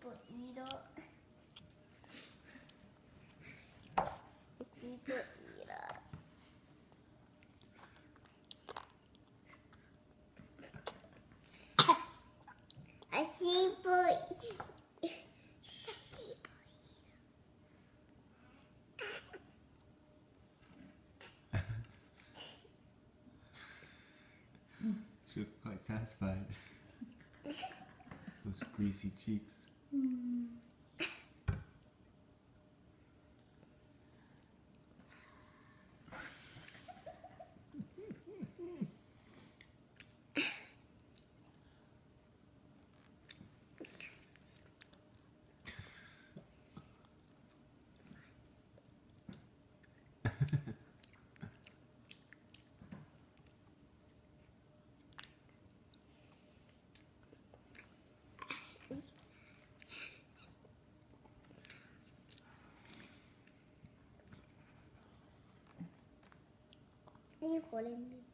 色西部色西部 She looked quite satisfied. Those greasy cheeks. Are you holding me?